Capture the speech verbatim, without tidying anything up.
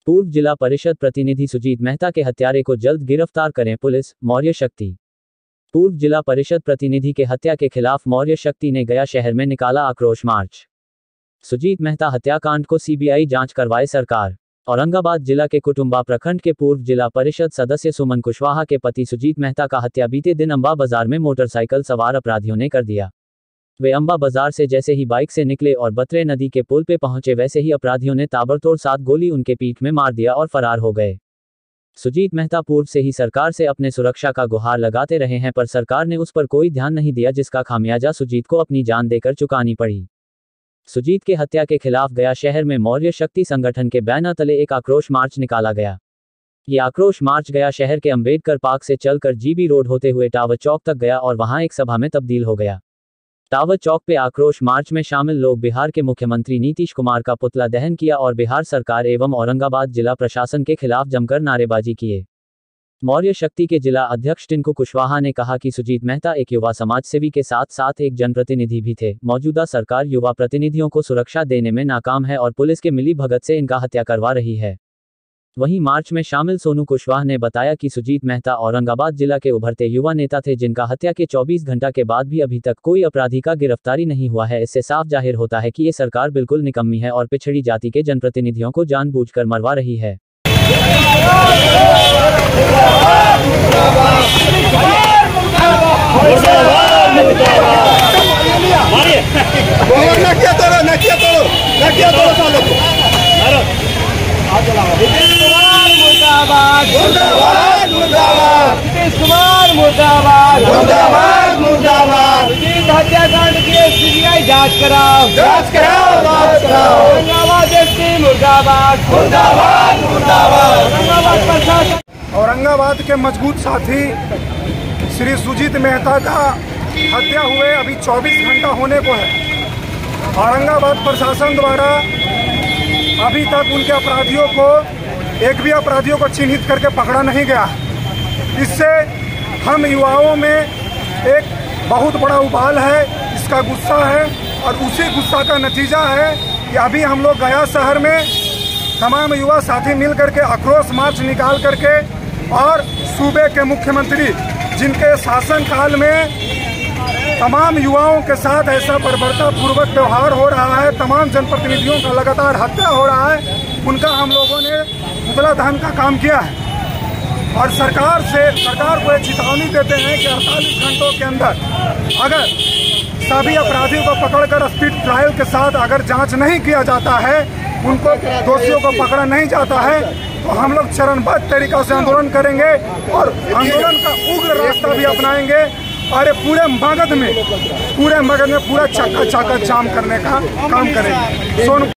पूर्व जिला परिषद प्रतिनिधि सुजीत मेहता के हत्यारे को जल्द गिरफ्तार करें पुलिस, मौर्य शक्ति। पूर्व जिला परिषद प्रतिनिधि के हत्या के खिलाफ मौर्य शक्ति ने गया शहर में निकाला आक्रोश मार्च। सुजीत मेहता हत्याकांड को सीबीआई जांच करवाए सरकार। औरंगाबाद जिला के कुटुंबा प्रखंड के पूर्व जिला परिषद सदस्य सुमन कुशवाहा के पति सुजीत मेहता का हत्या बीते दिन अंबा बाजार में मोटरसाइकिल सवार अपराधियों ने कर दिया। वे अंबा बाजार से जैसे ही बाइक से निकले और बत्रे नदी के पुल पे पहुंचे, वैसे ही अपराधियों ने ताबड़तोड़ सात गोली उनके पीठ में मार दिया और फरार हो गए। सुजीत मेहता पूर्व से ही सरकार से अपने सुरक्षा का गुहार लगाते रहे हैं, पर सरकार ने उस पर कोई ध्यान नहीं दिया, जिसका खामियाजा सुजीत को अपनी जान देकर चुकानी पड़ी। सुजीत के हत्या के खिलाफ गया शहर में मौर्य शक्ति संगठन के बैनर तले एक आक्रोश मार्च निकाला गया। ये आक्रोश मार्च गया शहर के अंबेडकर पार्क से चलकर जीबी रोड होते हुए टावर चौक तक गया और वहां एक सभा में तब्दील हो गया। टावर चौक पे आक्रोश मार्च में शामिल लोग बिहार के मुख्यमंत्री नीतीश कुमार का पुतला दहन किया और बिहार सरकार एवं औरंगाबाद जिला प्रशासन के खिलाफ जमकर नारेबाजी किए। मौर्य शक्ति के जिला अध्यक्ष टिंकू कुशवाहा ने कहा कि सुजीत मेहता एक युवा समाजसेवी के साथ साथ एक जनप्रतिनिधि भी थे। मौजूदा सरकार युवा प्रतिनिधियों को सुरक्षा देने में नाकाम है और पुलिस के मिली भगत से इनका हत्या करवा रही है। वहीं मार्च में शामिल सोनू कुशवाहा ने बताया कि सुजीत मेहता औरंगाबाद जिला के उभरते युवा नेता थे, जिनका हत्या के चौबीस घंटा के बाद भी अभी तक कोई अपराधी का गिरफ्तारी नहीं हुआ है। इससे साफ जाहिर होता है कि ये सरकार बिल्कुल निकम्मी है और पिछड़ी जाति के जनप्रतिनिधियों को जानबूझकर मरवा रही है। नीतीश कुमार मुर्दाबाद, मुर्दाबाद, मुर्दाबाद। नीतीश कुमार मुर्दाबाद, मुर्दाबाद, मुर्दाबाद। सुजीत हत्याकांड की सीबीआई जांच कराओ, जांच कराओ, जांच कराओ। औरंगाबाद एसपी मुर्दाबाद, मुर्दाबाद, मुर्दाबाद। औरंगाबाद प्रशासन। औरंगाबाद के मजबूत साथी श्री सुजीत मेहता का हत्या हुए अभी चौबीस घंटा होने को है। औरंगाबाद प्रशासन द्वारा अभी तक उनके अपराधियों को, एक भी अपराधियों को चिन्हित करके पकड़ा नहीं गया। इससे हम युवाओं में एक बहुत बड़ा उबाल है, इसका गुस्सा है और उसी गुस्सा का नतीजा है कि अभी हम लोग गया शहर में तमाम युवा साथी मिल करके आक्रोश मार्च निकाल करके और सूबे के मुख्यमंत्री जिनके शासनकाल में तमाम युवाओं के साथ ऐसा बर्बरतापूर्वक व्यवहार हो रहा है, तमाम जनप्रतिनिधियों का लगातार हत्या हो रहा है, उनका हम लोगों ने पुतला दहन का काम किया है। और सरकार से सरकार को एक चेतावनी देते हैं कि अड़तालीस घंटों के अंदर अगर सभी अपराधियों को पकड़कर स्पीड ट्रायल के साथ अगर जांच नहीं किया जाता है, उनको दोषियों को पकड़ा नहीं जाता है, तो हम लोग चरणबद्ध तरीका से आंदोलन करेंगे और आंदोलन का उग्र रास्ता भी अपनाएंगे और पूरे मगध में पूरे मगध में पूरा चक्का चक्का जाम करने का काम करेंगे। सोनू